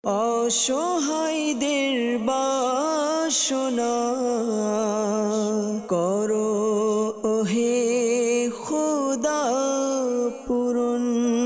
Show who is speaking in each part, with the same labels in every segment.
Speaker 1: অসহায়দের বাসনা করো ওহে খোদা পূরণ।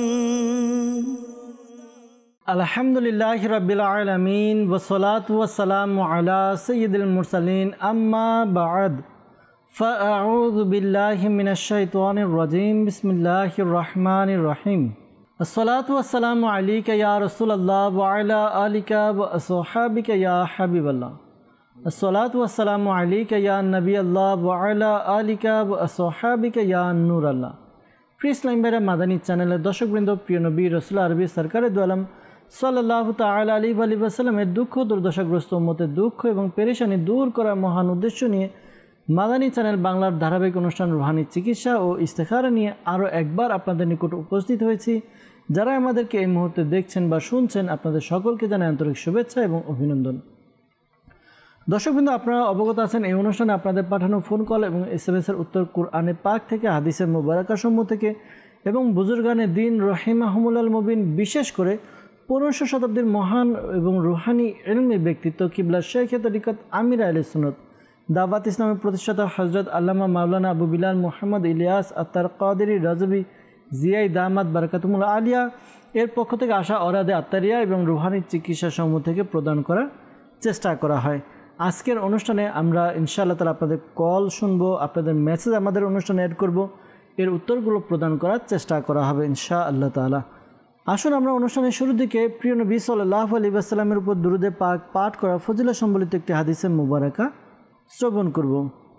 Speaker 2: আলহামদুলিল্লাহ রাব্বিল আলামিন ওয়াসসালাতু ওয়াসসালামু আলা সাইয়্যিদিল মুরসালিন আম্মা বা'দ ফাআউযু বিল্লাহি মিনাশ শাইতানির রাজীম বিসমিল্লাহির রহমানির রহিম। আসসালাতু ওয়াসসালামু আলাইকা ইয়া রাসূলুল্লাহ ওয়া আলা আলিকা ওয়া আসহাবিকা ইয়া হাবিবাল্লাহ। আসসালাতু ওয়াসসালামু আলাইকা ইয়া নবিয়াল্লাহ ওয়া আলা আলিকা ওয়া আসহাবিকা ইয়া নূরাল্লাহ। প্রিয় ইসলাম ভাইরা, মাদানী চ্যানেলের দর্শকবৃন্দ, প্রিয় নবী রাসূল আরবি সরকারে দু আলম সাল্লাল্লাহু তাআলা আলাইহি ওয়া সাল্লামের দুঃখ দুর্দশাগ্রস্ত উম্মতের দুঃখ এবং পেরেশানি দূর করার মহান উদ্দেশ্য নিয়ে মাদানী চ্যানেল বাংলার ধারাবাহিক অনুষ্ঠান রুহানি চিকিৎসা ও ইস্তেখারা নিয়ে আরও একবার আপনাদের নিকট উপস্থিত হয়েছি। যারা আমাদেরকে এই মুহূর্তে দেখছেন বা শুনছেন, আপনাদের সকলকে জানাই আন্তরিক শুভেচ্ছা এবং অভিনন্দন। দর্শকবৃন্দ, আপনারা অবগত আছেন এই অনুষ্ঠানে আপনাদের পাঠানো ফোন কল এবং SMS-এর উত্তর কুরআনে পাক থেকে, হাদিসের মুবারাকাসমূহ থেকে এবং বুজুর্গানে দিন রহিমাহুমুল্লাল মুবিন, বিশেষ করে 15শ শতাব্দীর মহান এবং রুহানি ইলমি ব্যক্তিত্ব কিবলা শেখে তরিকত আমির আহলে সুন্নাত দাওয়াত ইসলামের প্রতিষ্ঠাতা হযরত আল্লামা মাওলানা আবু বিলাল মুহাম্মদ ইলিয়াস আত্তার কাদেরী রাজবি জিয়াই দামাত বারাকাতুল আলিয়া এর পক্ষ থেকে আসা অরাদে আত্তারিয়া এবং রুহানি চিকিৎসা সমূহ থেকে প্রদান করার চেষ্টা করা হয়। আজকের অনুষ্ঠানে আমরা ইনশাআল্লাহ তাআলা আপনাদের কল শুনবো, আপনাদের মেসেজ আমাদের অনুষ্ঠানে অ্যাড করব, এর উত্তরগুলো প্রদান করার চেষ্টা করা হবে ইনশাআল্লাহ তাআলা। আসুন আমরা অনুষ্ঠানের শুরুর দিকে প্রিয় নবী সাল্লাল্লাহু আলাইহি ওয়াসাল্লামের উপর দুরূদে পাক পাঠ করা ফজিলত সম্বলিত একটি হাদিসে মুবারাকা শ্রবণ করব।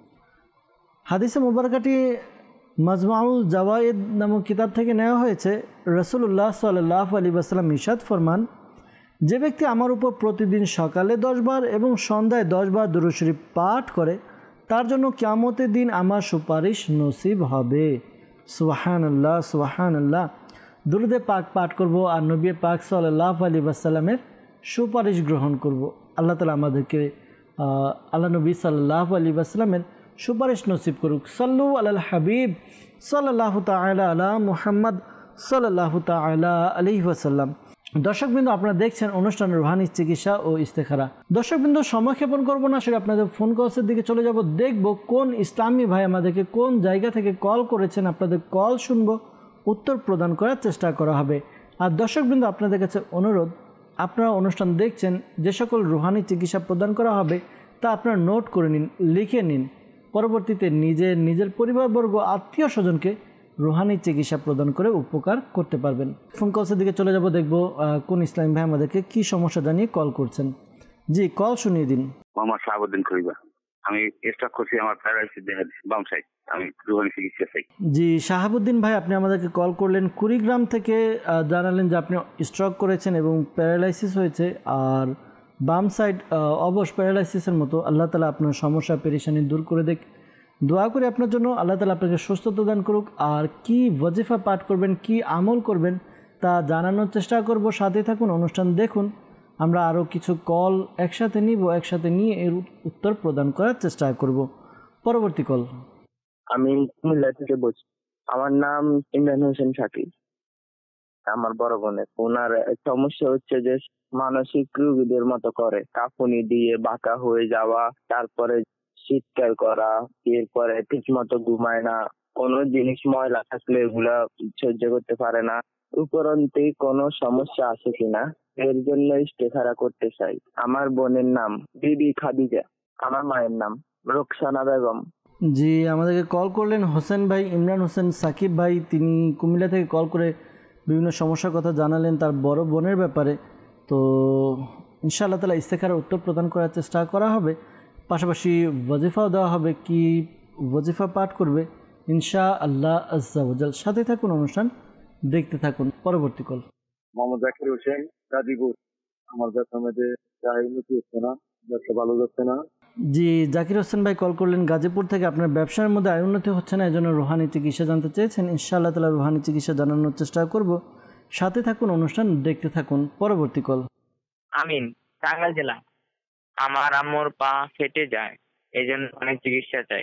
Speaker 2: হাদিসে মুবারাকাটি মাজমাউল জাওয়ায়েদ নামক কিতাব থেকে নেওয়া হয়েছে। রাসূলুল্লাহ সাল্লাল্লাহু আলাইহি ওয়াসাল্লাম ইরশাদ ফরমান, যে ব্যক্তি আমার উপর প্রতিদিন সকালে 10 বার এবং সন্ধ্যায় 10 বার দুরূদ শরীফ পাঠ করে, তার জন্য কিয়ামতের দিন আমার সুপারিশ নসিব হবে। সুবহানাল্লাহ সুবহানাল্লাহ। দুরূদে পাক পাঠ করব আর নবী পাক সাল্লাল্লাহু আলাইহি ওয়াসাল্লামের সুপারিশ গ্রহণ করব। আল্লাহ তাআলা আমাদেরকে আল্লাহ নবী সাল্লাল্লাহু আলাইহি ওয়াসাল্লামের সুপারিশ নসিব করুক। সাল্লু আলাল হাবিব সাল্লাল্লাহু তাআলা আলা মুহাম্মদ সাল্লাল্লাহু তাআলা আলাইহি ওয়াসাল্লাম। দর্শকবৃন্দ, আপনারা দেখছেন অনুষ্ঠান রুহানি চিকিৎসা ও ইস্তেখারা। দর্শকবৃন্দ, সময় ক্ষেপণ করব না, সেটা আপনাদের ফোন কলসের দিকে চলে যাব, দেখব কোন ইসলামী ভাই আমাদেরকে কোন জায়গা থেকে কল করেছেন। আপনাদের কল শুনবো, উত্তর প্রদান করার চেষ্টা করা হবে। আর দর্শকবৃন্দ, আপনাদের কাছে অনুরোধ, আপনারা অনুষ্ঠান দেখছেন, যে সকল রুহানি চিকিৎসা প্রদান করা হবে তা আপনারা নোট করে নিন, লিখে নিন। পরবর্তীতে নিজের পরিবারবর্গ, আত্মীয় স্বজনকে রুহানি চিকিৎসা প্রদান করে উপকার করতে পারবেন। ফোন কলসের দিকে চলে যাব, দেখব কোন ইসলামী ভাই আমাদেরকে কি সমস্যা জানিয়ে কল করছেন। জি, কল শুনিয়ে দিন।
Speaker 3: মোহাম্মদ শাহাবুদ্দিন খলিফা। আমি স্টক করছি, আমার প্যারালাইসিস বাম সাইড, আমি রুহানি চিকিৎসা চাই।
Speaker 2: জি শাহাবুদ্দিন ভাই, আপনি আমাদেরকে কল করলেন কুড়িগ্রাম থেকে, জানালেন যে আপনি স্ট্রোক করেছেন এবং প্যারালাইসিস হয়েছে, আর বাম সাইড অবশ প্যারালাইসিসের মতো। আল্লাহ তাআলা আপনার সমস্যা পেরেশানি দূর করে দেখ। দোয়া করি আপনার জন্য, আল্লাহ তাআলা আপনাকে সুস্থতা দান করুক। আর কি ওয়াজিফা পাঠ করবেন, কি আমল করবেন তা জানানোর চেষ্টা করব। সাথে থাকুন, অনুষ্ঠান দেখুন। আমরা আরও কিছু কল একসাথে নিব, একসাথে নিয়ে এর উত্তর প্রদান করার চেষ্টা করব। পরবর্তী কল।
Speaker 4: আমি কুমিল্লা থেকে বলছি। আমার নাম ইমরান হোসেন শাকিব। আমার বড় বোনের, ওনার সমস্যা হচ্ছে যে মানসিক রোগীদের মতো করে, কাঁপুনি দিয়ে বাঁকা হয়ে যাওয়া, তারপরে চিৎকার করা, এরপরে ঠিক মতো ঘুমায় না, কোনো জিনিস ময়লা থাকলে এগুলা সহ্য করতে পারে না। উপরন্তে কোনো সমস্যা আছে কিনা এর জন্য ইস্তেখারা করতে চাই। আমার বোনের নাম বিবি খাদিজা, আমার মায়ের নাম রোকসানা বেগম।
Speaker 2: জি, আমাদেরকে কল করলেন হোসেন ভাই, ইমরান হোসেন সাকিব ভাই। তিনি কুমিল্লা থেকে কল করে বিভিন্ন সমস্যার কথা জানালেন তার বড় বোনের ব্যাপারে। তো ইনশাআল্লাহ তাআলা ইস্তেখারার উত্তর প্রদান করার চেষ্টা করা হবে, পাশাপাশি ওয়াজিফাও দেওয়া হবে। কি ওয়াজিফা পাঠ করবে ইনশাআল্লাহ আজ্জা ওয়াজাল। সাথে থাকুন, অনুষ্ঠান দেখতে থাকুন। পরবর্তী কল।
Speaker 5: মোহাম্মদ জাকির হোসেন, গাজীপুর। আমার ব্যবসা মধ্যে উন্নতি হচ্ছে না, ব্যবসা ভালো যাচ্ছে না।
Speaker 2: জি জাকির হোসেন ভাই কল করলেন গাজীপুর থেকে, আপনার ব্যবসার মধ্যে আয় উন্নতি হচ্ছে না, এই জন্য রুহানি চিকিৎসা জানতে চেয়েছেন। ইনশাআল্লাহ তাআলা রুহানি চিকিৎসা জানানোর চেষ্টা করব। সাথে থাকুন, অনুষ্ঠান দেখতে থাকুন। পরবর্তী কল।
Speaker 6: আমিন, টাঙ্গাইল জেলা। আমার আম্মুর পা ফেটে যায়, এই জন্য অনেক চিকিৎসা চাই।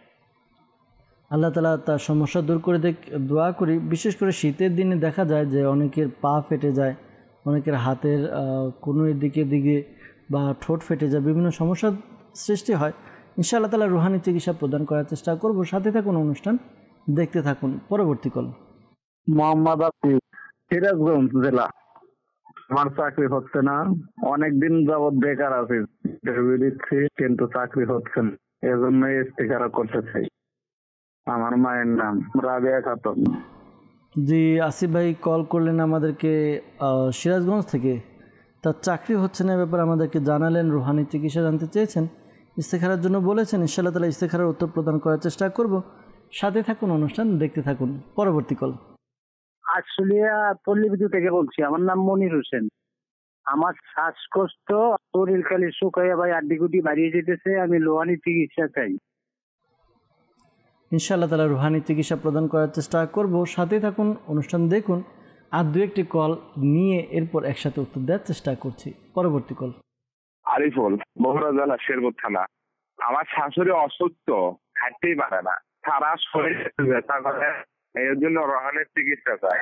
Speaker 2: আল্লাহ তাআলা তার সমস্যা দূর করে দোয়া করি। বিশেষ করে শীতের দিনে দেখা যায় যে অনেকের পা ফেটে যায়, অনেকের হাতের কোনোর দিকে দিকে বা ঠোঁট ফেটে যায়, বিভিন্ন সমস্যার সৃষ্টি হয়। ইনশাআল্লাহ তাআলা রুহানি চিকিৎসা প্রদান করার চেষ্টা করব। সাথে থাকুন, অনুষ্ঠান দেখতে থাকুন। পরবর্তী কল।
Speaker 5: মোহাম্মদ আসিফ, সিরাজগঞ্জ জেলা। আমার চাকরি হচ্ছে না, অনেকদিন যাবৎ বেকার আছি, ইন্টারভিউ দিচ্ছি কিন্তু চাকরি হচ্ছে না, এজন্য ইস্তেখারা করতে চাই। আমার মায়ের নাম রাবেয়া খাতুন।
Speaker 2: জি আসিফ ভাই কল করলেন আমাদেরকে সিরাজগঞ্জ থেকে। তার চাকরি হচ্ছে না, ব্যাপারে আমাদেরকে জানালেন, রুহানি চিকিৎসা জানতে চেয়েছেন, ইস্তেখারার জন্য বলেছেন। ইনশাআল্লাহ তাআলা ইস্তেখারার উত্তর প্রদান করার চেষ্টা করব। সাথে থাকুন, অনুষ্ঠান দেখতে থাকুন। পরবর্তী কল।
Speaker 5: আশুলিয়া পল্লীবিদ্যুৎ থেকে বলছি। আমার নাম মনির হোসেন। আমার শ্বাসকষ্ট, শরীর খালি শুকাইয়া ভাই আড্ডিগুটি বাড়িয়ে যেতেছে, আমি লোহানি চিকিৎসা চাই।
Speaker 2: ইনশাআল্লাহ তাআলা রুহানি চিকিৎসা প্রদান করার চেষ্টা করব। সাথে থাকুন, অনুষ্ঠান দেখুন। আর দু একটি কল নিয়ে এরপর একসাথে উত্তর দেওয়ার চেষ্টা করছি। পরবর্তী কল।
Speaker 3: আরিফুল, বগুড়া জেলা শেরপুর থানা। আমার শাশুড়ি অসুস্থ, হাঁটতেই পারে না, সারা শরীর ব্যথা করে, এর জন্য রোহানের চিকিৎসা চাই।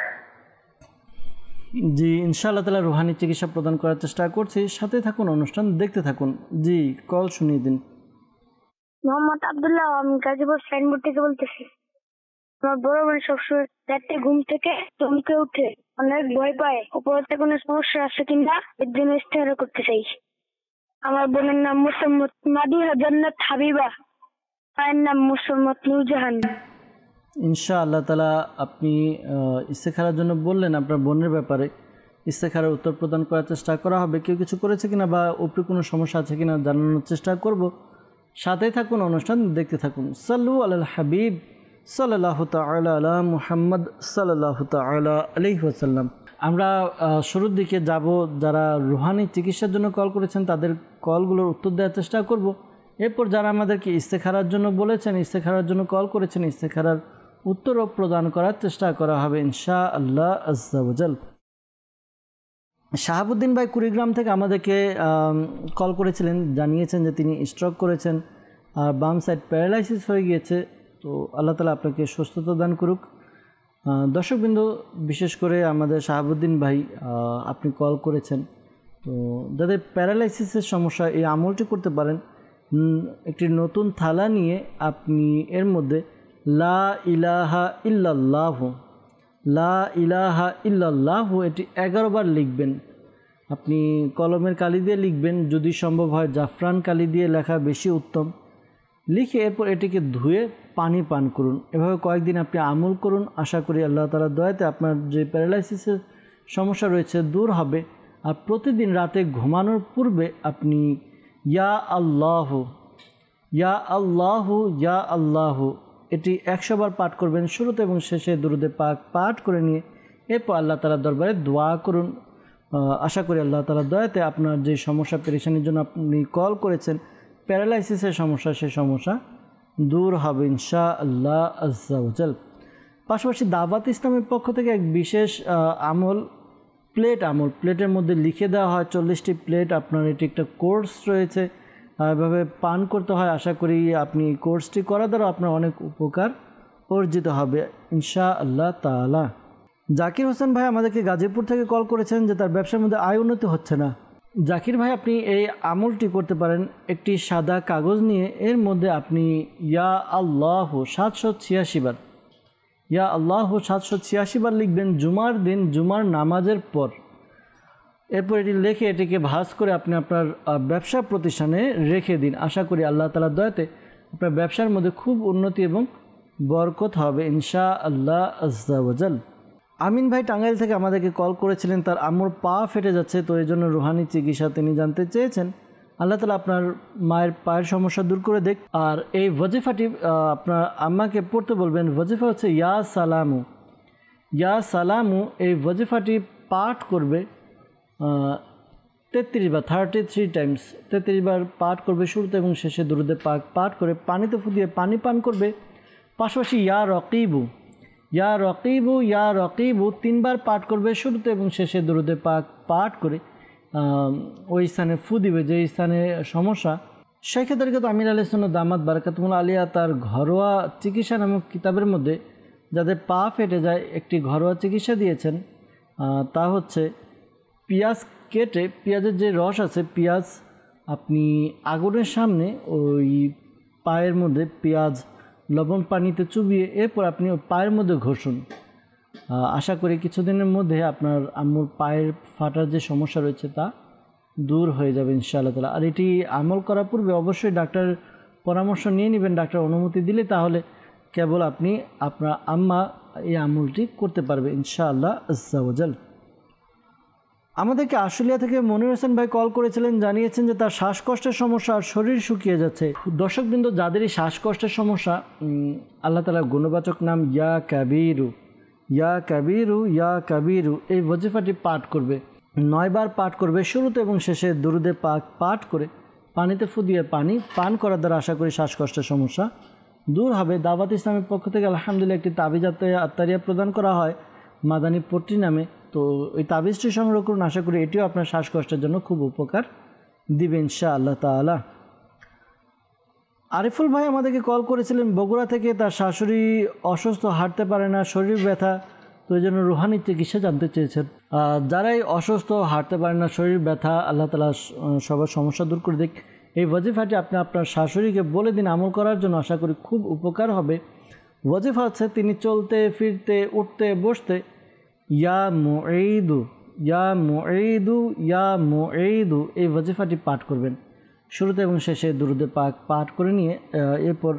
Speaker 2: জি ইনশাআল্লাহ তাআলা রুহানি চিকিৎসা প্রদান করার চেষ্টা করছি। সাথে থাকুন, অনুষ্ঠান দেখতে থাকুন। জি কল শুনিয়ে দিন।
Speaker 7: মোহাম্মদ আব্দুল্লাহ, আমি গাজীপুর সাইনবোর্ড থেকে বলতেছি। আমার বড় বোন সবসময় রাতে ঘুম থেকে চমকে উঠে অনেক ভয় পায়, উপরতে কোনো সমস্যা আছে কিনা এর জন্য ইস্তেখারা করতে চাই। আমার বোনের নাম মুসাম্মদ মাদিহা জান্নাত হাবিবা, মায়ের নাম মুসাম্মদ নূরজাহান।
Speaker 2: ইনশাআল্লাহ তাআলা আপনি ইস্তেখারার জন্য বললেন, আপনার বোনের ব্যাপারে ইস্তেখারার উত্তর প্রদান করার চেষ্টা করা হবে। কেউ কিছু করেছে কিনা বা উপরে কোনো সমস্যা আছে কিনা জানানোর চেষ্টা করব। সাথে থাকুন, অনুষ্ঠান দেখতে থাকুন। সাল্লু আলাল হাবিব সাল্লাল্লাহু তাআলা আলা মুহাম্মদ সাল্লাল্লাহু তাআলা আলাইহি ওয়াসাল্লাম। আমরা শুরুর দিকে যাব, যারা রুহানি চিকিৎসার জন্য কল করেছেন তাদের কলগুলোর উত্তর দেওয়ার চেষ্টা করব। এরপর যারা আমাদেরকে ইস্তেখারার জন্য বলেছেন, ইস্তেখারার জন্য কল করেছেন, ইস্তেখারার উত্তরও প্রদান করার চেষ্টা করা হবে ইনশাআল্লাহ আজ্জা ওয়া জাল। শাহাবুদ্দিন ভাই কুড়িগ্রাম থেকে আমাদেরকে কল করেছিলেন, জানিয়েছেন যে তিনি স্ট্রোক করেছেন আর বাম সাইড প্যারালাইসিস হয়ে গিয়েছে। তো আল্লাহ তাআলা আপনাকে সুস্থতা দান করুক। দর্শকবৃন্দ, বিশেষ করে আমাদের শাহাবুদ্দিন ভাই আপনি কল করেছেন, তো যাদের প্যারালাইসিসের সমস্যা এই আমলটি করতে পারেন। একটি নতুন থালা নিয়ে আপনি এর মধ্যে লা ইলাহা ইল্লাল্লাহু, লা ইলাহা ইল্লাল্লাহু এটি 11 বার লিখবেন। আপনি কলমের কালি দিয়ে লিখবেন, যদি সম্ভব হয় জাফরান কালি দিয়ে লেখা বেশি উত্তম। লিখে এরপর এটিকে ধুয়ে পানি পান করুন। এভাবে কয়েকদিন আপনি আমল করুন। আশা করি আল্লাহ তাআলার দয়াতে আপনার যে প্যারালাইসিসের সমস্যা রয়েছে দূর হবে। আর প্রতিদিন রাতে ঘুমানোর পূর্বে আপনি ইয়া আল্লাহু, ইয়া আল্লাহু, ইয়া আল্লাহু এটি 100 বার পাঠ করবেন। শুরুতে এবং শেষে দুরূদে পাক পাঠ করে নিয়ে এরপর আল্লাহ তাআলার দরবারে দোয়া করুন। আশা করি আল্লাহ তাআলার দয়াতে আপনার যে সমস্যা, পেরেশানির জন্য আপনি কল করেছেন, প্যারালাইসিসের সমস্যা, সেই সমস্যা দূর হবে ইনশাআল্লাহ আজ্জা ওয়া জাল। পাশাপাশি দাওয়াত ইসলামের পক্ষ থেকে এক বিশেষ আমল, প্লেট আমল, প্লেটের মধ্যে লিখে দেওয়া হয় 40টি প্লেট। আপনার এটি একটা কোর্স রয়েছে, এভাবে পান করতে হয়। আশা করি আপনি কোর্সটি করা দ্বারা আপনার অনেক উপকার অর্জিত হবে ইনশাআল্লাহ তাআলা। জাকির হোসেন ভাই আমাদেরকে গাজীপুর থেকে কল করেছেন যে তার ব্যবসার মধ্যে আয় উন্নতি হচ্ছে না। জাকির ভাই, আপনি এই আমলটি করতে পারেন। একটি সাদা কাগজ নিয়ে এর মধ্যে আপনি ইয়া আল্লাহ 786 বার, ইয়া আল্লাহ 786 বার লিখবেন জুমার দিন, জুমার নামাজের পর। এরপর এটি লিখে এটিকে ভাঁজ করে আপনি আপনার ব্যবসা প্রতিষ্ঠানে রেখে দিন। আশা করি আল্লাহ তাআলার দয়াতে আপনার ব্যবসার মধ্যে খুব উন্নতি এবং বরকত হবে ইনশাআল্লাহ আজ্জা ওয়া জাল। আমিন ভাই টাঙ্গাইল থেকে আমাদেরকে কল করেছিলেন, তার আম্মুর পা ফেটে যাচ্ছে, তো এই জন্য রুহানি চিকিৎসা তিনি জানতে চেয়েছেন। আল্লাহ তাআলা আপনার মায়ের পায়ের সমস্যা দূর করে দেখ। আর এই ওয়াজিফাটি আপনার আম্মাকে পড়তে বলবেন। ওয়াজিফা হচ্ছে ইয়া সালামু, ইয়া সালামু। এই ওয়াজিফাটি পাঠ করবে 33 বার, 33 টাইমস, 33 বার পাঠ করবে। শুরুতে এবং শেষে দুরূদে পাক পাঠ করে পানিতে ফুটিয়ে পানি পান করবে। পাশাপাশি ইয়া রকিবু, ইয়া রকিবু, ইয়া রকিবু 3 বার পাঠ করবে। শুরুতে এবং শেষে দুরূদে পাক পাঠ করে ওই স্থানে ফু দিবে যে স্থানে সমস্যা। শেখ তরিকত আমির আলী সুন্নাত দামাত বারাকাতুহুল আলিয়া তার ঘরোয়া চিকিৎসা নামক কিতাবের মধ্যে যাদের পা ফেটে যায় একটি ঘরোয়া চিকিৎসা দিয়েছেন, তা হচ্ছে পেঁয়াজ কেটে পেঁয়াজের যে রস আছে, পেঁয়াজ আপনি আগুনের সামনে ওই পায়ের মধ্যে পেঁয়াজ লবণ পানিতে চুবিয়ে এরপর আপনি ওই পায়ের মধ্যে ঘষুন। আশা করি কিছুদিনের মধ্যে আপনার আম্মুর পায়ের ফাটার যে সমস্যা রয়েছে তা দূর হয়ে যাবে ইনশাআল্লাহ তাআলা। আর এটি আমল করার পূর্বে অবশ্যই ডাক্তারের পরামর্শ নিয়ে নেবেন, ডাক্তার অনুমতি দিলে তাহলে কেবল আপনি আপনার আম্মা এই আমলটি করতে পারবে ইনশাআল্লাহ আজ্জা ওয়াজাল। আমাদেরকে আশুলিয়া থেকে মনির হোসেন ভাই কল করেছিলেন, জানিয়েছেন যে তার শ্বাসকষ্টের সমস্যা আর শরীর শুকিয়ে যাচ্ছে। দর্শকবৃন্দ, যাদেরই শ্বাসকষ্টের সমস্যা, আল্লাহ তাআলার গুণবাচক নাম ইয়া কাবীরু, ইয়া কাবীরু, ইয়া কাবীরু এই ওয়াজিফাটি পাঠ করবে, 9 বার পাঠ করবে। শুরুতে এবং শেষে দুরুদে পাক পাঠ করে পানিতে ফু দিয়ে পানি পান করার দ্বারা আশা করি শ্বাসকষ্টের সমস্যা দূর হবে। দাওয়াত ইসলামের পক্ষ থেকে আলহামদুলিল্লাহ একটি তাবিজ আত্তারিয়া প্রদান করা হয় মাদানী পট্টি নামে, তো ওই তাবিজটি সংগ্রহ করুন। আশা করি এটিও আপনার শ্বাসকষ্টের জন্য খুব উপকার দিবে ইনশাআল্লাহ তাআলা। আরিফুল ভাই আমাদেরকে কল করেছিলেন বগুড়া থেকে, তার শাশুড়ি অসুস্থ, হাঁটতে পারে না, শরীর ব্যথা, তো এই জন্য রুহানি চিকিৎসা জানতে চেয়েছেন। যারাই অসুস্থ, হাঁটতে পারে না, শরীর ব্যথা, আল্লাহ তাআলা সবার সমস্যা দূর করে দিক। এই ওয়াজিফাটি আপনি আপনার শাশুড়িকে বলে দিন আমল করার জন্য, আশা করি খুব উপকার হবে। ওয়াজিফা হচ্ছে তিনি চলতে ফিরতে উঠতে বসতে ইয়া মুঈদু, ইয়া মুঈদু, ইয়া মুঈদু এই ওয়াজিফাটি পাঠ করবেন। শুরুতে এবং শেষে দুরুদে পাক পাঠ করে নিয়ে এরপর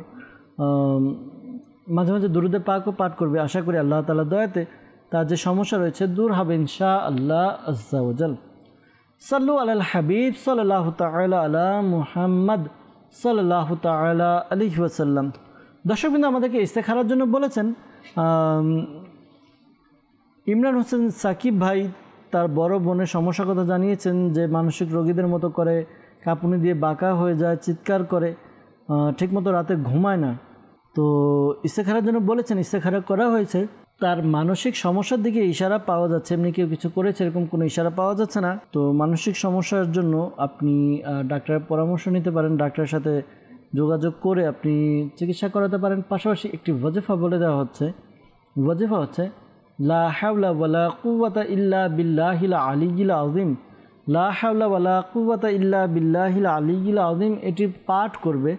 Speaker 2: মাঝে মাঝে দুরুদে পাকও পাঠ করবে। আশা করি আল্লাহ তাআলা দয়াতে তার যে সমস্যা রয়েছে দূর হবে ইনশাআল্লাহ আজ্জা ওয়াজাল। সাল্লু আলাল হাবিব সাল্লাল্লাহু তাআলা আলা মুহাম্মদ সাল্লাল্লাহু তাআলা আলাইহি ওয়াসাল্লাম। দর্শকবৃন্দ, আমাদেরকে ইস্তেখারার জন্য বলেছেন ইমরান হোসেন সাকিব ভাই, তার বড় বোনের সমস্যার কথা জানিয়েছেন যে মানসিক রোগীদের মতো করে কাঁপুনি দিয়ে বাঁকা হয়ে যায়, চিৎকার করে, ঠিকমতো রাতে ঘুমায় না। তো ইস্তেখারার জন্য বলেছেন, ইস্তেখারা করা হয়েছে, তার মানসিক সমস্যার দিকে ইশারা পাওয়া যাচ্ছে, এমনি কেউ কিছু করেছে এরকম কোনো ইশারা পাওয়া যাচ্ছে না। তো মানসিক সমস্যার জন্য আপনি ডাক্তারের পরামর্শ নিতে পারেন, ডাক্তারের সাথে যোগাযোগ করে আপনি চিকিৎসা করাতে পারেন। পাশাপাশি একটি ওয়াজিফা বলে দেওয়া হচ্ছে, ওয়াজিফা হচ্ছে লা হাওলা ওয়ালা কুওয়াতা ইল্লা বিল্লাহিল আলিয়্যিল আযীম, লা হাওলা ওয়ালা কুওয়াতা ইল্লা বিল্লাহিল আলিয়্যিল আযীম। এটি পাঠ করবে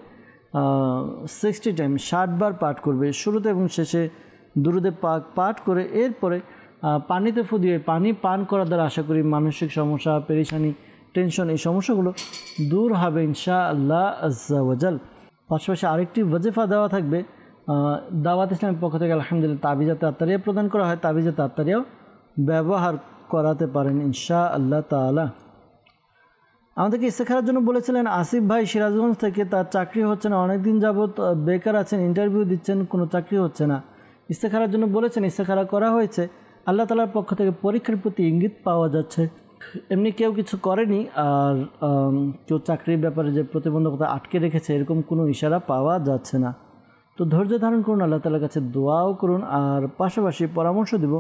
Speaker 2: 60 টাইম, 60 বার পাঠ করবে। শুরুতে এবং শেষে দুরুদে পাক পাঠ করে এরপরে পানিতে ফু দিয়ে পানি পান করার দ্বারা আশা করি মানসিক সমস্যা, পেরেশানি, টেনশন এই সমস্যাগুলো দূর হবে ইনশাআল্লাহ আজ্জা ওয়াজাল। পাশাপাশি আরেকটি ওয়াজিফা দেওয়া থাকবে দাওয়াত ইসলামের পক্ষ থেকে আলহামদুলিল্লাহ তাবিজাতে আত্তারিয়া প্রদান করা হয়, তাবিজাতে আত্তারিয়াও ব্যবহার করাতে পারেন ইনশাআল্লাহ তাআলা। আমাদেরকে ইস্তেখারার জন্য বলেছিলেন আসিফ ভাই সিরাজগঞ্জ থেকে, তার চাকরি হচ্ছে না, অনেকদিন যাবৎ বেকার আছেন, ইন্টারভিউ দিচ্ছেন, কোনো চাকরি হচ্ছে না। ইস্তেখারার জন্য বলেছেন, ইস্তেখারা করা হয়েছে, আল্লাহ তাআলার পক্ষ থেকে পরীক্ষার প্রতি ইঙ্গিত পাওয়া যাচ্ছে। এমনি কেউ কিছু করেনি, আর কেউ চাকরির ব্যাপারে যে প্রতিবন্ধকতা আটকে রেখেছে এরকম কোনো ইশারা পাওয়া যাচ্ছে না। তো ধৈর্য ধারণ করুন, আল্লাহ তাআলার কাছে দোয়াও করুন, আর পাশাপাশি পরামর্শ দেব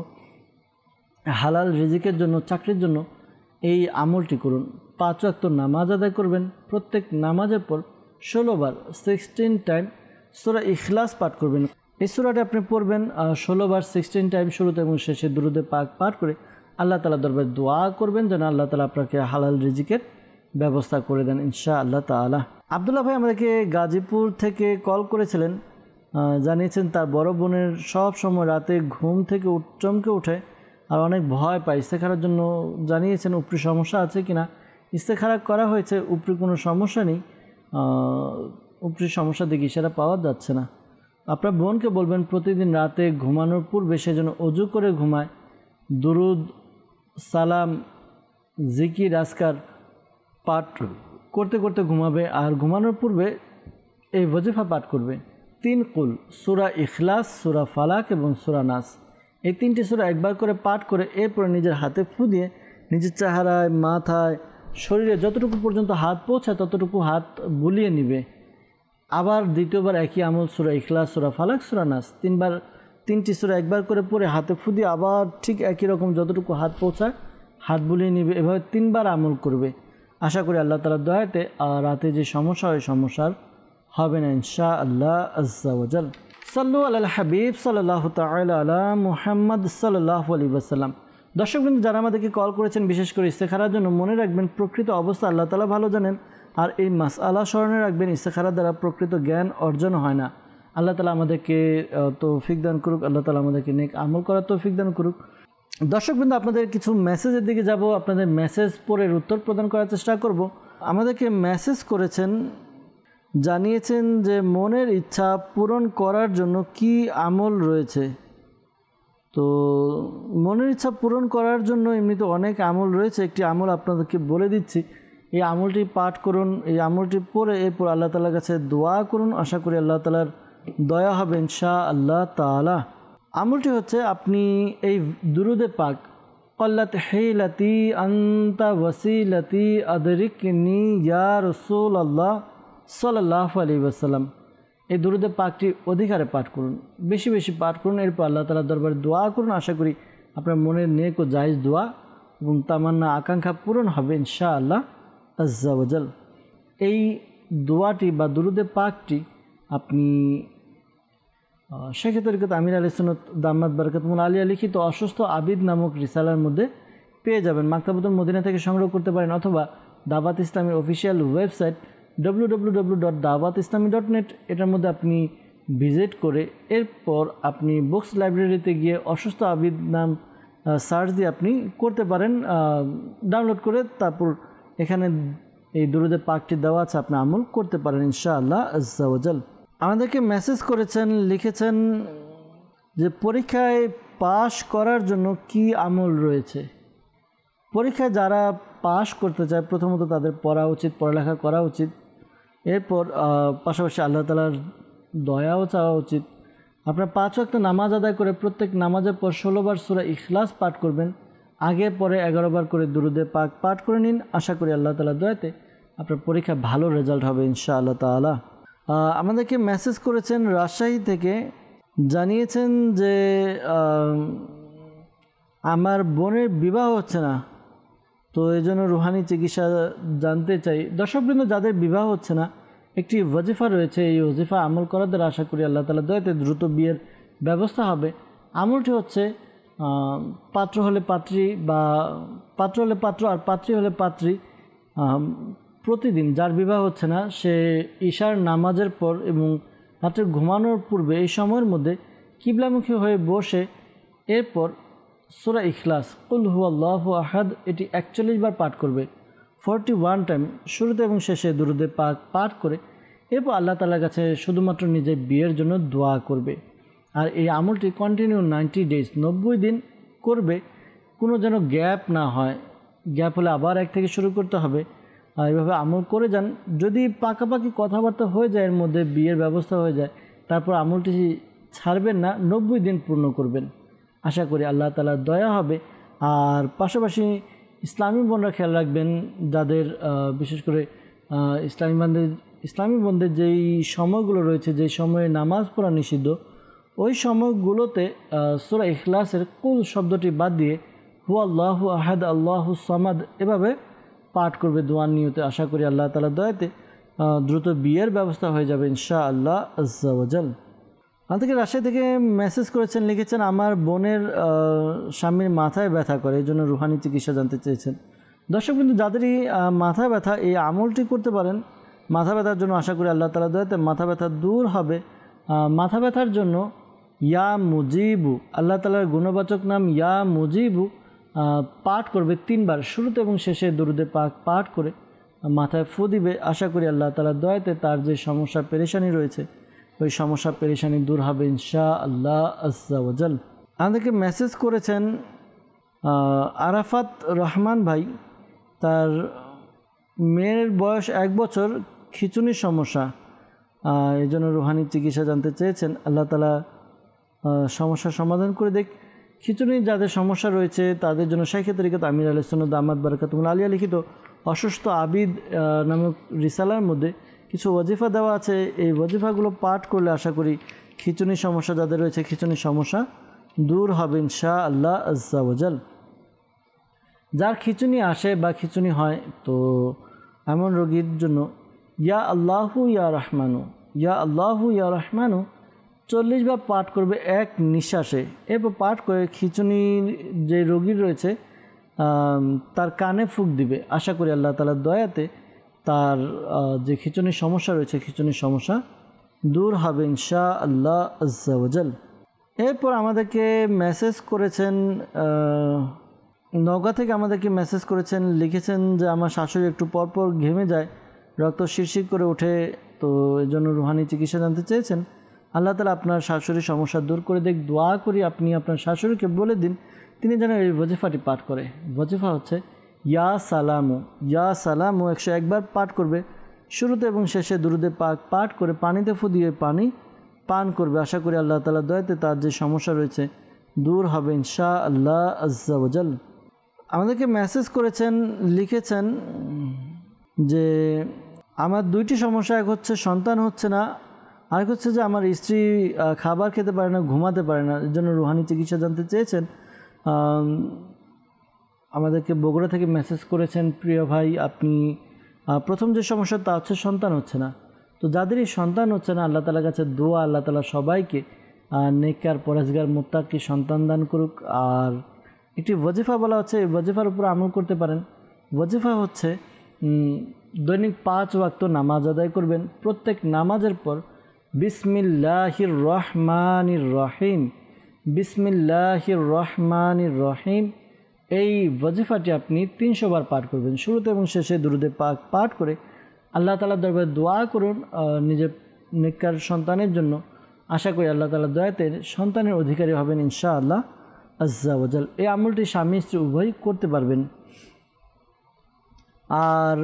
Speaker 2: হালাল রিজিকের জন্য, চাকরির জন্য এই আমলটি করুন। 5 ওয়াক্ত নামাজ আদায় করবেন, প্রত্যেক নামাজের পর 16 বার 16 টাইম সূরা ইখলাস পাঠ করবেন। এই সূরাটি আপনি পড়বেন 16 বার 16 টাইম, শুরুতে এবং শেষে দুরুদে পাক পাঠ করে আল্লাহ তাআলার দরবারে দোয়া করবেন যেন আল্লাহ তাআলা আপনাকে হালাল রিজিকের ব্যবস্থা করে দেন ইনশাআল্লাহ তাআলা। আব্দুল্লাহ ভাই আমাদেরকে গাজীপুর থেকে কল করেছিলেন, জানিয়েছেন তার বড় বোনের সব সময় রাতে ঘুম থেকে চমকে ওঠে আর অনেক ভয় পায়। ইস্তেখারার জন্য জানিয়েছেন উপরি সমস্যা আছে কিনা। ইস্তেখারা করা হয়েছে, উপরি কোনো সমস্যা নেই, উপরি সমস্যা দিকে ইশারা পাওয়া যাচ্ছে না। আপনার বোনকে বলবেন প্রতিদিন রাতে ঘুমানোর পূর্বে সে যেন অজু করে ঘুমায়, দুরুদ, সালাম, জিকির, আজকার পাঠ করতে করতে ঘুমাবে, আর ঘুমানোর পূর্বে এই ওয়াজিফা পাঠ করবে 3 কুল, সূরা ইখলাস, সূরা ফালাক এবং সূরা নাস। এই 3টি সূরা একবার করে পাঠ করে এরপরে নিজের হাতে ফু দিয়ে নিজের চেহারায়, মাথায়, শরীরে যতটুকু পর্যন্ত হাত পৌঁছায় ততটুকু হাত বুলিয়ে নিবে। আবার দ্বিতীয়বার একই আমল, সূরা ইখলাস, সূরা ফালাক, সূরা নাস 3টি সূরা একবার করে পড়ে হাতে ফু দিয়ে আবার ঠিক একই রকম যতটুকু হাত পৌঁছায় হাত বুলিয়ে নিবে। এভাবে 3 বার আমল করবে। আশা করি আল্লাহ তাআলার দয়াতে রাতে যে সমস্যা হয় সমস্যার হবে না ইনশাআল্লাহ আজ্জা ওয়াজাল। সাল্লু আলাল হাবিব সাল্লাল্লাহু তাআলা আলা মুহাম্মদ সাল্লাল্লাহু আলাইহি ওয়াসাল্লাম। দর্শক কিন্তু যারা আমাদেরকে কল করেছেন বিশেষ করে ইস্তেখারার জন্য, মনে রাখবেন প্রকৃত অবস্থা আল্লাহ তাআলা ভালো জানেন। আর এই মাসআলা স্মরণে রাখবেন, ইস্তেখারার দ্বারা প্রকৃত জ্ঞান অর্জন হয় না। আল্লাহ তাআলা আমাদেরকে তৌফিক দান করুক, আল্লাহ তাআলা আমাদেরকে নেক আমল করার তৌফিক দান করুক। দর্শক কিন্তু আপনাদের কিছু মেসেজের দিকে যাব, আপনাদের মেসেজ পড়ে উত্তর প্রদান করার চেষ্টা করব। আমাদেরকে মেসেজ করেছেন, জানিয়েছেন যে মনের ইচ্ছা পূরণ করার জন্য কি আমল রয়েছে। তো মনের ইচ্ছা পূরণ করার জন্য এমনিতে অনেক আমল রয়েছে, একটি আমল আপনাদেরকে বলে দিচ্ছি। এই আমলটি পাঠ করুন, এই আমলটি পড়ে এরপর আল্লাহ তাআলার কাছে দোয়া করুন, আশা করি আল্লাহ তাআলার দয়া হবে ইনশাআল্লাহ তাআলা। আমলটি হচ্ছে, আপনি এই দুরুদে পাক কল্লাত হিলাতি আনতা ওয়াসিলাতি আদরিকনি ইয়া রাসূলুল্লাহ সাল্লাল্লাহু আলাইহি ওয়াসাল্লাম, এই দুরুদে পাকটি অধিকারে পাঠ করুন, বেশি বেশি পাঠ করুন। এরপর আল্লাহ তাআলার দরবারে দোয়া করুন, আশা করি আপনার মনের নেক ও জায়েজ দোয়া এবং তামান্না আকাঙ্ক্ষা পূরণ হবে ইনশাআল্লাহ আজ্জা ওয়াজাল। এই দোয়াটি বা দুরুদে পাকটি আপনি শেখ তরিকত আমির আলী সুন্নত দাম্মাত বারাকাতুহুল আলিয়া লিখিত অসুস্থ আবিদ নামক রিসালার মধ্যে পেয়ে যাবেন। মাকতাবাতুল মদিনা থেকে সংগ্রহ করতে পারেন, অথবা দাওয়াত ইসলামের অফিসিয়াল ওয়েবসাইট www.dawatislami.net, এটার মধ্যে আপনি ভিজিট করে এরপর আপনি বুকস লাইব্রেরিতে গিয়ে অসুস্থ আবিদ নাম সার্চ দিয়ে আপনি করতে পারেন, ডাউনলোড করে তারপর এখানে এই দুরুদে পাকটি দেওয়া আছে, আপনি আমল করতে পারেন ইনশাআল্লাহ আজ্জা ওয়াজাল। আমাদেরকে মেসেজ করেছেন, লিখেছেন যে পরীক্ষায় পাশ করার জন্য কি আমল রয়েছে। পরীক্ষায় যারা পাশ করতে চায় প্রথমত তাদের পড়া উচিত, পড়ালেখা করা উচিত, এরপর পাশাপাশি আল্লাহ তাআলার দয়াও চাওয়া উচিত। আপনার 5 ওয়াক্ত নামাজ আদায় করে প্রত্যেক নামাজের পর 16 বার সূরা ইখলাস পাঠ করবেন, আগে পরে 11 বার করে দুরুদে পাক পাঠ করে নিন, আশা করি আল্লাহ তাআলার দয়াতে আপনার পরীক্ষা ভালো রেজাল্ট হবে ইনশাআল্লাহ তাআলা। আমাদেরকে মেসেজ করেছেন রাজশাহী থেকে, জানিয়েছেন যে আমার বোনের বিবাহ হচ্ছে না, তো এই জন্য রুহানি চিকিৎসা জানতে চাই। দর্শকবৃন্দ, যাদের বিবাহ হচ্ছে না, একটি ওয়াজিফা রয়েছে, এই ওয়াজিফা আমল করার দ্বারা আশা করি আল্লাহ তাআলার দয়াতে দ্রুত বিয়ের ব্যবস্থা হবে। আমলটি হচ্ছে, পাত্র হলে পাত্রী বা পাত্র হলে পাত্র আর পাত্রী হলে পাত্রী, প্রতিদিন যার বিবাহ হচ্ছে না সে ঈশার নামাজের পর এবং রাত্রে ঘুমানোর পূর্বে এই সময়ের মধ্যে কিবলামুখী হয়ে বসে এরপর সূরা ইখলাস কুল হুয়াল্লাহু আহাদ এটি 41 বার পাঠ করবে, 41 টাইম, শুরুতে এবং শেষে দুরুদে পাক পাঠ করে এরপর আল্লাহ তাআলার কাছে শুধুমাত্র নিজের বিয়ের জন্য দোয়া করবে। আর এই আমলটি কন্টিনিউ 90 ডেজ, 90 দিন করবে, কোনো যেন গ্যাপ না হয়। গ্যাপ হলে আবার এক থেকে শুরু করতে হবে। এইভাবে আমল করে যান। যদি পাকাপাকি কথাবার্তা হয়ে যায়, এর মধ্যে বিয়ের ব্যবস্থা হয়ে যায়, তারপর আমলটি ছাড়বেন না, 90 দিন পূর্ণ করবেন। আশা করি আল্লাহ তাআলার দয়া হবে। আর পাশাপাশি ইসলামী বোনরা খেয়াল রাখবেন, যাদের বিশেষ করে ইসলামী বোনদের যেই সময়গুলো রয়েছে, যেই সময়ে নামাজ পড়া নিষিদ্ধ, ওই সময়গুলোতে সূরা ইখলাসের কুল শব্দটি বাদ দিয়ে হুয়াল্লাহু আহাদ আল্লাহু সামাদ এভাবে পাঠ করবে দোয়ার নিয়তে। আশা করি আল্লাহ তাআলার দয়াতে দ্রুত বিয়ের ব্যবস্থা হয়ে যাবে ইনশাআল্লাহ আজ্জা ওয়াজাল। আমাদেরকে রাজশাহী থেকে মেসেজ করেছেন, লিখেছেন আমার বোনের স্বামীর মাথায় ব্যথা করে, এই জন্য রুহানি চিকিৎসা জানতে চেয়েছেন। দর্শক কিন্তু যাদেরই মাথা ব্যথা, এই আমলটি করতে পারেন মাথা ব্যথার জন্য। আশা করি আল্লাহ তাআলার দয়াতে মাথা ব্যথা দূর হবে। মাথা ব্যথার জন্য ইয়া মুজিবু, আল্লাহ তাআলার গুণবাচক নাম ইয়া মুজিবু পাঠ করবে 3 বার, শুরুতে এবং শেষে দুরুদে পাক পাঠ করে মাথায় ফু দিবে। আশা করি আল্লাহ তাআলার দয়াতে তার যে সমস্যা পেরেশানি রয়েছে, ওই সমস্যা পেরেশানি দূর হবে ইনশাআল্লাহ আজ্জা ওয়াজাল। আমাদেরকে মেসেজ করেছেন আরাফাত রহমান ভাই, তার মেয়ের বয়স 1 বছর, খিঁচুনির সমস্যা, এই জন্য রুহানি চিকিৎসা জানতে চেয়েছেন। আল্লাহ তাআলা সমস্যার সমাধান করে দেখ। খিঁচুনি যাদের সমস্যা রয়েছে তাদের জন্য শাইখ তরিকত আমির আলী সুন্নত দামাত বারাকাতুহুল আলিয়া লিখিত অসুস্থ আবিদ নামক রিসালার মধ্যে কিছু ওয়াজিফা দেওয়া আছে। এই ওয়াজিফাগুলো পাঠ করলে আশা করি খিঁচুনির সমস্যা যাদের রয়েছে, খিঁচুনির সমস্যা দূর হবে ইনশাআল্লাহ আজ্জা ওয়াজাল। যার খিঁচুনি আসে বা খিঁচুনি হয়, তো এমন রোগীর জন্য ইয়া আল্লাহু ইয়া রহমানু, ইয়া আল্লাহু ইয়া রহমানু 40 বার পাঠ করবে এক নিঃশ্বাসে। এরপর পাঠ করে খিঁচুনির যে রোগী রয়েছে তার কানে ফুঁক দিবে। আশা করি আল্লাহ তাআলার দয়াতে তার যে খিঁচুনির সমস্যা রয়েছে খিঁচুনির সমস্যা দূর হবে ইনশাআল্লাহ আজ্জা ওয়াজাল। এরপর আমাদেরকে মেসেজ করেছেন নওগাঁ থেকে আমাদেরকে মেসেজ করেছেন, লিখেছেন যে আমার শাশুড়ি একটু পরপর ঘেমে যায়, রক্ত শিরশির করে ওঠে, তো এই জন্য রুহানি চিকিৎসা জানতে চেয়েছেন। আল্লাহ তাআলা আপনার শাশুড়ির সমস্যা দূর করে দেখ। দোয়া করি আপনি আপনার শাশুড়িকে বলে দিন তিনি যেন এই ওয়াজিফাটি পাঠ করে। ওয়াজিফা হচ্ছে ইয়া সালামু, ইয়া সালামু 101 বার পাঠ করবে। শুরুতে এবং শেষে দুরুদে পাক পাঠ করে পানিতে ফু দিয়ে পানি পান করবে। আশা করি আল্লাহ তাআলার দয়াতে তার যে সমস্যা রয়েছে দূর হবে ইনশাআল্লাহ আজ্জা ওয়াজাল। আমাদেরকে মেসেজ করেছেন, লিখেছেন যে আমার 2টি সমস্যা, এক হচ্ছে সন্তান হচ্ছে না, আরেক হচ্ছে যে আমার স্ত্রী খাবার খেতে পারে না, ঘুমাতে পারে না, এর জন্য রুহানি চিকিৎসা জানতে চেয়েছেন। আমাদেরকে বগুড়া থেকে মেসেজ করেছেন, প্রিয় ভাই আপনি প্রথম যে সমস্যা তা হচ্ছে সন্তান হচ্ছে না। তো যাদেরই সন্তান হচ্ছে না আল্লাহ তাআলার কাছে দোয়া আল্লাহ তাআলা সবাইকে নেককার পরহেজগার মুত্তাকি সন্তান দান করুক। আর একটি ওয়াজিফা বলা হচ্ছে, এই ওয়াজিফার উপর আমল করতে পারেন। ওয়াজিফা হচ্ছে দৈনিক 5 ওয়াক্ত নামাজ আদায় করবেন। প্রত্যেক নামাজের পর বিসমিল্লাহির রহমানির রহিম, বিসমিল্লাহির রহমানির রহিম এই ওয়াজিফাটি আপনি 300 বার পাঠ করবেন। শুরুতে এবং শেষে দুরুদে পাক পাঠ করে আল্লাহ তাআলার দরবারে দোয়া করুন নিজের নেককার সন্তানের জন্য। আশা করি আল্লাহ তাআলার দয়াতে সন্তানের অধিকারী হবেন ইনশাআল্লাহ আজ্জা ওয়াজাল। এই আমলটি স্বামী স্ত্রী উভয়ই করতে পারবেন। আর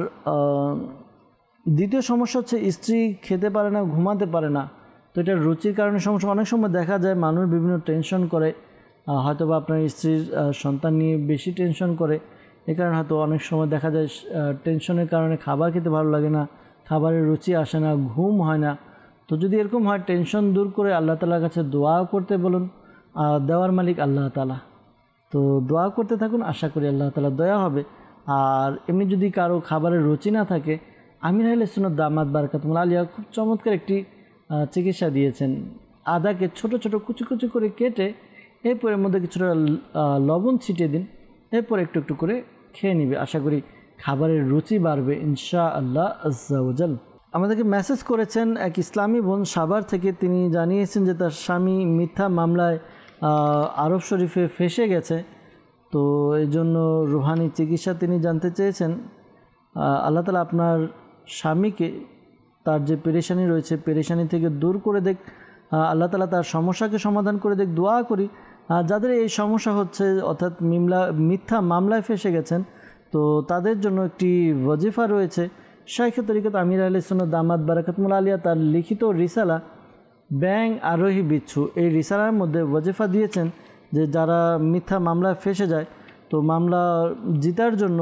Speaker 2: দ্বিতীয় সমস্যা হচ্ছে স্ত্রী খেতে পারে না, ঘুমাতে পারে না। তো এটা রুচির কারণে সমস্যা। অনেক সময় দেখা যায় মানুষ বিভিন্ন টেনশন করে, হয়তো বা আপনার স্ত্রীর সন্তান নিয়ে বেশি টেনশন করে, এ কারণে হয়তো অনেক সময় দেখা যায় টেনশনের কারণে খাবার খেতে ভালো লাগে না, খাবারের রুচি আসে না, ঘুম হয় না। তো যদি এরকম হয় টেনশন দূর করে আল্লাহ তাআলার কাছে দোয়া করতে বলুন, দেওয়ার মালিক আল্লাহ তাআলা। তো দোয়া করতে থাকুন, আশা করি আল্লাহ তাআলার দয়া হবে। আর এমনি যদি কারো খাবারের রুচি না থাকে, আমির আহলে সুন্নাত দামাত বারাকাতুহুল আলিয়া খুব চমৎকার একটি চিকিৎসা দিয়েছেন। আদাকে ছোট ছোট কুচি কুচি করে কেটে এরপর এর মধ্যে কিছুটা লবণ ছিটিয়ে দিন, এরপর একটু একটু করে খেয়ে নিবে। আশা করি খাবারের রুচি বাড়বে ইনশাআল্লাহ আজ্জা ওয়াজাল। আমাদেরকে মেসেজ করেছেন এক ইসলামী বোন সাভার থেকে। তিনি জানিয়েছেন যে তার স্বামী মিথ্যা মামলায় আরব শরীফে ফেঁসে গেছে, তো এই জন্য রুহানি চিকিৎসা তিনি জানতে চেয়েছেন। আল্লাহ তাআলা আপনার স্বামীকে তার যে পেরেশানি রয়েছে পেরেশানি থেকে দূর করে দেখ, আল্লাহ তাআলা তার সমস্যাকে সমাধান করে দেখ। দোয়া করি যাদের এই সমস্যা হচ্ছে অর্থাৎ মিথ্যা মামলায় ফেঁসে গেছেন, তো তাদের জন্য একটি ওয়াজিফা রয়েছে। শাইখে তরিকত আমির আহলে সুন্নাত দামাত বারাকাতুহুল আলিয়া তার লিখিত রিসালা ব্যাং আরোহী বিচ্ছু, এই রিসালার মধ্যে ওয়াজিফা দিয়েছেন যে যারা মিথ্যা মামলায় ফেঁসে যায়, তো মামলা জিতার জন্য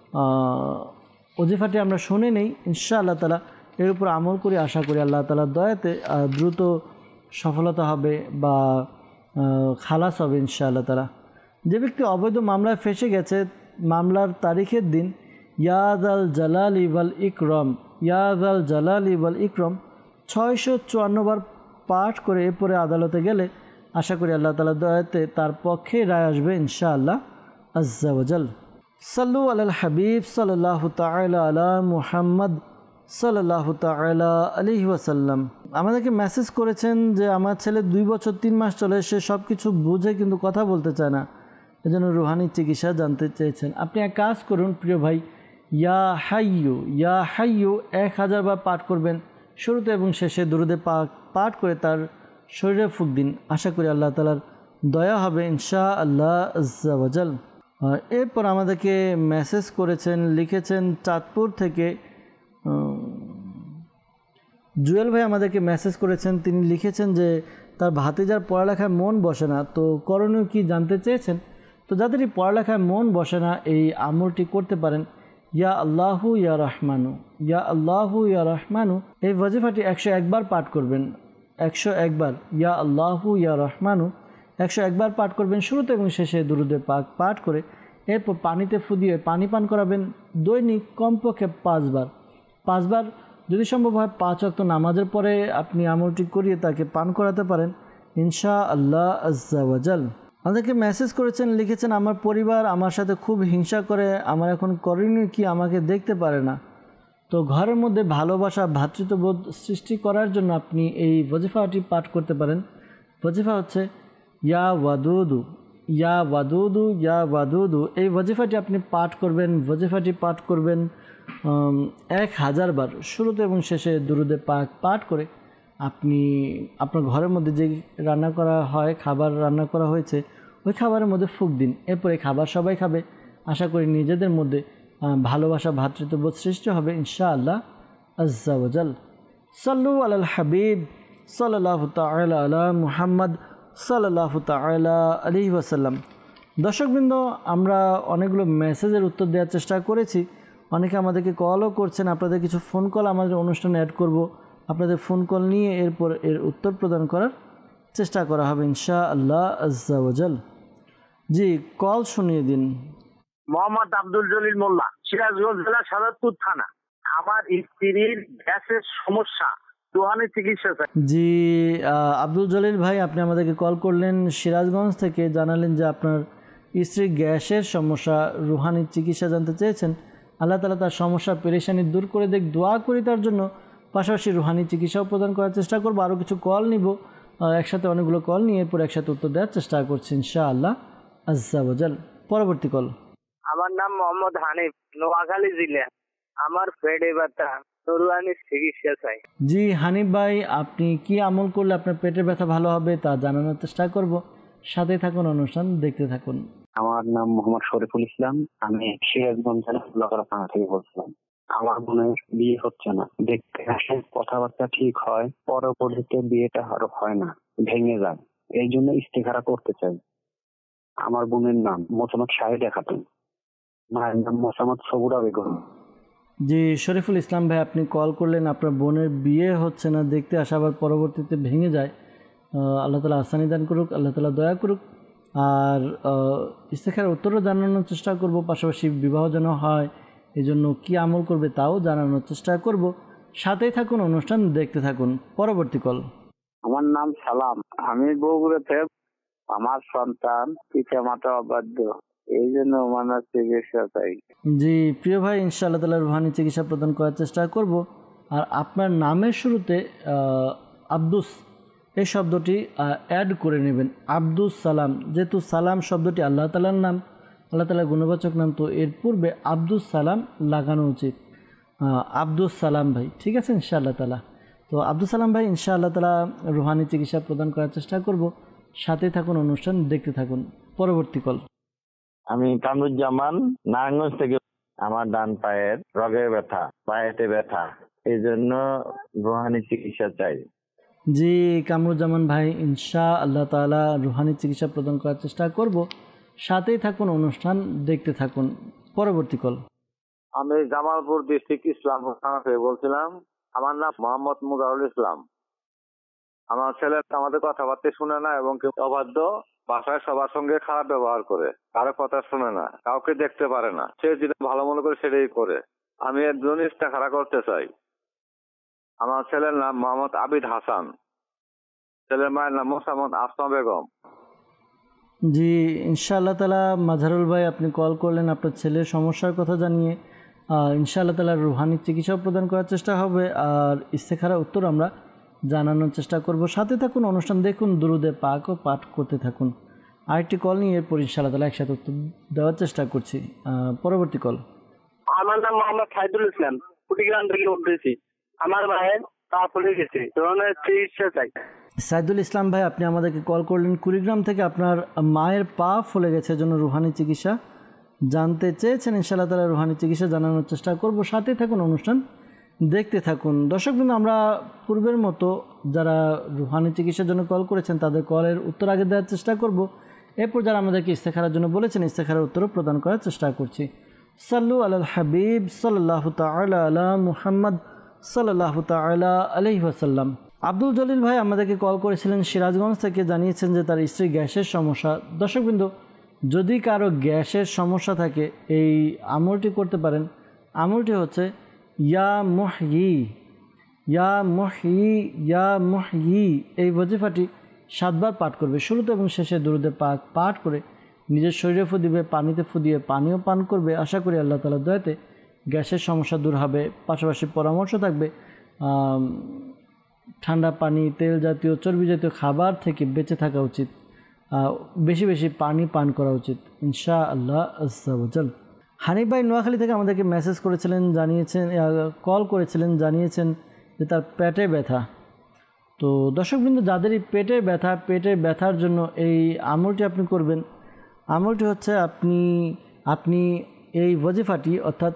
Speaker 2: ওয়াজিফাটি আমরা শুনে নেই ইনশাআল্লাহ তাআলা, এর উপর আমল করি। আশা করি আল্লাহ তাআলার দয়াতে দ্রুত সফলতা হবে বা খালাস হবে ইনশাআল্লাহ তাআলা। যে ব্যক্তি অবৈধ মামলায় ফেঁসে গেছে, মামলার তারিখের দিন ইয়াদ আল জালালি ওয়াল ইকরম, ইয়াদ আল জালালি ওয়াল ইকরম 654 বার পাঠ করে এরপরে আদালতে গেলে আশা করি আল্লাহ তাআলার দয়াতে তার পক্ষে রায় আসবে ইনশাআল্লাহ আজ্জা ওয়াজাল। সাল্লু আলাল হাবিব সাল্লাল্লাহু তাআলা আলা মুহাম্মদ সাল্লাল্লাহু তাআলা আলাইহি ওয়াসাল্লাম। আমাদেরকে মেসেজ করেছেন যে আমার ছেলে 2 বছর 3 মাস চলে, সে সব কিছু বুঝে কিন্তু কথা বলতে চায় না, এজন্য রুহানি চিকিৎসা জানতে চেয়েছেন। আপনি এক কাজ করুন প্রিয় ভাই, ইয়া হাইয়ু, ইয়া হাইয়ু 1000 বার পাঠ করবেন। শুরুতে এবং শেষে দুরুদে পাক পাঠ করে তার শরীরে ফুঁক দিন। আশা করি আল্লাহ তাআলার দয়া হবে ইনশাআল্লাহ আজ্জা ওয়াজাল। এরপর আমাদেরকে মেসেজ করেছেন, লিখেছেন চাঁদপুর থেকে জুয়েল ভাই আমাদেরকে মেসেজ করেছেন। তিনি লিখেছেন যে তার ভাতিজার পড়ালেখায় মন বসে না, তো করণীয় কি জানতে চেয়েছেন। তো যাদেরই পড়ালেখায় মন বসে না এই আমলটি করতে পারেন। ইয়া আল্লাহু ইয়া রহমানু, ইয়া আল্লাহু ইয়া রহমানু এই ওয়াজিফাটি 101 বার পাঠ করবেন। 101 বার ইয়া আল্লাহু ইয়া রহমানু 101 বার পাঠ করবেন। শুরুতে এবং শেষে দুরুদে পাক পাঠ করে এরপর পানিতে ফু দিয়ে পানি পান করাবেন। দৈনিক কমপক্ষে 5 বার যদি সম্ভব হয় 5 ওয়াক্ত নামাজের পরে আপনি আমলটি করিয়ে তাকে পান করাতে পারেন ইনশাআল্লাহ আজ্জা ওয়াজাল। আমাদেরকে মেসেজ করেছেন, লিখেছেন, আমার পরিবার আমার সাথে খুব হিংসা করে, আমার এখন করণীয় কি, আমাকে দেখতে পারে না। তো ঘরের মধ্যে ভালোবাসা, ভ্রাতৃত্ববোধ সৃষ্টি করার জন্য আপনি এই ওয়াজিফাটি পাঠ করতে পারেন। ওয়াজিফা হচ্ছে ইয়া ওয়াদুদু, ইয়া ওয়াদুদু, ইয়া ওয়াদুদু। এই ওয়াজিফাটি আপনি পাঠ করবেন। ওয়াজিফাটি পাঠ করবেন 1000 বার, শুরুতে এবং শেষে দুরুদে পাক পাঠ করে আপনি আপনার ঘরের মধ্যে যে রান্না করা হয়, খাবার রান্না করা হয়েছে, ওই খাবারের মধ্যে ফুঁক দিন। এরপরে খাবার সবাই খাবে। আশা করি নিজেদের মধ্যে ভালোবাসা, ভ্রাতৃত্ববোধ সৃষ্টি হবে ইনশাআল্লাহ আজ্জা ওয়াজাল। সাল্লু আলাল হাবিব সাল্লাল্লাহু তাআলা আলা মুহাম্মদ সাল্লাল্লাহু তাআলা আলাইহি ওয়াসাল্লাম। দর্শকবৃন্দ, আমরা অনেকগুলো মেসেজের উত্তর দেওয়ার চেষ্টা করেছি। অনেকে আমাদেরকে কলও করছেন। আপনাদের কিছু ফোন কল আমাদের অনুষ্ঠানে অ্যাড করব। আপনাদের ফোন কল নিয়ে এরপর এর উত্তর প্রদান করার চেষ্টা করা হবে ইনশাআল্লাহ আজ্জা ওয়াজাল। জি, কল শুনিয়ে দিন।
Speaker 8: মোহাম্মদ আব্দুল জলিল মোল্লা, সিরাজগঞ্জ জেলা সাদাতপুর থানা। আমার স্ত্রীর গ্যাসের সমস্যা, রুহানি চিকিৎসা চাই।
Speaker 2: জি আব্দুল জলিল ভাই, আপনি আমাদেরকে কল করলেন সিরাজগঞ্জ থেকে, জানালেন যে আপনার স্ত্রীর গ্যাসের সমস্যা, রুহানি চিকিৎসা জানতে চেয়েছেন। আল্লাহ তাআলা তার সমস্যা পেরেশানি দূর করে দেখ, দোয়া করি তার জন্য। পাশাপাশি রুহানি চিকিৎসাও প্রদান করার চেষ্টা করবো। আরও কিছু কল নিব, একসাথে অনেকগুলো কল নিয়ে এরপর একসাথে উত্তর দেওয়ার চেষ্টা করছি ইনশাআল্লাহ আজ্জা ওয়াজাল। পরবর্তী কল।
Speaker 8: আমার নাম মোহাম্মদ হানিফ, নোয়াখালী জেলা। আমার পেটে ব্যথা, রুহানি চিকিৎসা চাই।
Speaker 2: জি হানিফ ভাই, আপনি কি আমল করলে আপনার পেটের ব্যথা ভালো হবে তা জানানোর চেষ্টা করব। সাথে থাকুন, অনুষ্ঠান দেখতে থাকুন।
Speaker 9: আমার নাম মোহাম্মদ শরীফুল ইসলাম, আমি সিরাজগঞ্জ জেলা ফুলাকড়া থানা থেকে বলছিলাম। আমার বোনের বিয়ে হচ্ছে না, দেখতে আসে, কথাবার্তা ঠিক হয়, পরবর্তীতে বিয়েটা আরো হয় না, ভেঙে যায়। এই জন্য ইস্তেখারা করতে চাই। আমার বোনের নাম মোসাম্মদ শাহিদা খাতুন, মায়ের নাম মোসাম্মদ সবুরা বেগম।
Speaker 2: জি শরীফুল ইসলাম ভাই, আপনি কল করলেন, আপনার বোনের বিয়ে হচ্ছে না, দেখতে আসা আবার পরবর্তীতে ভেঙে যায়। আল্লাহ তাআলা আসানি দান করুক, আল্লাহ তাআলা দয়া করুক। আর ইস্তেখারার উত্তরও জানানোর চেষ্টা করব, পাশাপাশি বিবাহ যেন হয় এই জন্য কী আমল করবে তাও জানানোর চেষ্টা করব। সাথেই থাকুন, অনুষ্ঠান দেখতে থাকুন। পরবর্তী কল।
Speaker 8: আমার নাম সালাম, আমি বগুড়াতে। আমার সন্তান পিতা মাতা অবাধ্য, এই জন্য মানুষ চিকিৎসা চাই।
Speaker 2: জি প্রিয় ভাই, ইনশাআল্লাহ তাআলা রুহানি চিকিৎসা প্রদান করার চেষ্টা করব। আর আপনার নামের শুরুতে আব্দুস এই শব্দটি অ্যাড করে নেবেন, আব্দুস সালাম। যেহেতু সালাম শব্দটি আল্লাহ তাআলার নাম, আল্লাহ তাআলার গুণবাচক নাম, তো এর পূর্বে আব্দুস সালাম লাগানো উচিত। আব্দুস সালাম ভাই, ঠিক আছে ইনশাআল্লাহ তাআলা। তো আব্দুস সালাম ভাই, ইনশাআল্লাহ তাআলা রুহানি চিকিৎসা প্রদান করার চেষ্টা করব। সাথে থাকুন, অনুষ্ঠান দেখতে থাকুন। পরবর্তী কল।
Speaker 10: আমি কামরুজ্জামান, নারায়ণগঞ্জ থেকে। আমার ডান পায়ের রগের ব্যথা, পায়েতে ব্যথা, এই জন্য রুহানি চিকিৎসা চাই।
Speaker 2: জি কামরুজ্জামান ভাই, ইনশাআল্লাহ তাআলা রুহানি চিকিৎসা প্রদান করার চেষ্টা করব। সাথেই থাকুন, অনুষ্ঠান দেখতে থাকুন। পরবর্তী কল।
Speaker 8: আমি জামালপুর ডিস্ট্রিক্ট ইসলাম থানা থেকে বলছিলাম। আমার নাম মোহাম্মদ মুজাহুল ইসলাম। আমার ছেলে আমাদের কথাবার্তা শুনে না এবং অবাধ্য, বাসায় সবার সঙ্গে খারাপ ব্যবহার করে, কারো কথা শুনে না, কাউকে দেখতে পারে না, সে যেটা ভালো মনে করে সেটাই করে। আমি একজন ইস্তেখারা করতে চাই। আমার ছেলের নাম মোহাম্মদ আবিদ হাসান, ছেলের মায়ের নাম মোসাম্মদ আসমা বেগম।
Speaker 2: জি ইনশাআল্লাহ তাআলা মাঝারুল ভাই, আপনি কল করলেন আপনার ছেলের সমস্যার কথা জানিয়ে। ইনশাআল্লাহ তাআলা রুহানি চিকিৎসা প্রদান করার চেষ্টা হবে আর ইস্তেখারার উত্তর আমরা জানানোর চেষ্টা করব। সাথে থাকুন, অনুষ্ঠান দেখুন, দুরুদে পাক ও পাঠ করতে থাকুন। আরেকটি কল নিয়ে এরপর ইনশাআল্লাহ তাআলা একসাথে উত্তর দেওয়ার চেষ্টা করছি। পরবর্তী কল।
Speaker 8: আমার নাম মোহাম্মদ সাইদুল ইসলাম, কুড়িগ্রাম থেকে উঠেছি। আমার ভাইয়ের পা ফুলে গেছে, ধরনের চিকিৎসা চাই।
Speaker 2: সাইদুল ইসলাম ভাই, আপনি আমাদেরকে কল করলেন কুড়িগ্রাম থেকে, আপনার মায়ের পা ফুলে গেছে জন্য রুহানি চিকিৎসা জানতে চেয়েছেন। ইনশাআল্লাহ তাআলা রুহানি চিকিৎসা জানানোর চেষ্টা করব। সাথে থাকুন, অনুষ্ঠান দেখতে থাকুন। দর্শকবৃন্দ, আমরা পূর্বের মতো যারা রুহানি চিকিৎসার জন্য কল করেছেন তাদের কলের উত্তর আগে দেওয়ার চেষ্টা করব। এরপর যারা আমাদেরকে ইস্তেখারার জন্য বলেছেন ইস্তেখারার উত্তরও প্রদান করার চেষ্টা করছি। সাল্লু আলাল হাবিব সাল্লাল্লাহু তাআলা আলা মুহাম্মদ সাল্লাল্লাহু তাআলা আলাইহি ওয়াসাল্লাম। আব্দুল জলিল ভাই আমাদেরকে কল করেছিলেন সিরাজগঞ্জ থেকে, জানিয়েছেন যে তার স্ত্রী গ্যাসের সমস্যা। দর্শকবৃন্দ, যদি কারো গ্যাসের সমস্যা থাকে এই আমলটি করতে পারেন। আমলটি হচ্ছে ইয়া মুহয়ি, ইয়া মুহয়ি এই ওয়াজিফাটি 7 বার পাঠ করবে। শুরুতে এবং শেষে দুরূদে পাক পাঠ করে নিজের শরীরে ফু দিবে, পানিতে ফু দিয়ে পানিও পান করবে। আশা করি আল্লাহ তাআলার দয়াতে গ্যাসের সমস্যা দূর হবে। পাশাপাশি পরামর্শ থাকবে ঠান্ডা পানি, তেল জাতীয়, চর্বি জাতীয় খাবার থেকে বেঁচে থাকা উচিত, বেশি বেশি পানি পান করা উচিত ইনশাআল্লাহ আজ্জা ওয়া জাল। হানিফ ভাই নোয়াখালী থেকে আমাদেরকে মেসেজ করেছিলেন, জানিয়েছেন, কল করেছিলেন, জানিয়েছেন যে তার পেটে ব্যথা। তো দর্শকবৃন্দ, যাদের এই পেটের ব্যথার জন্য এই আমলটি আপনি করবেন। আমলটি হচ্ছে আপনি এই ওয়াজিফাটি অর্থাৎ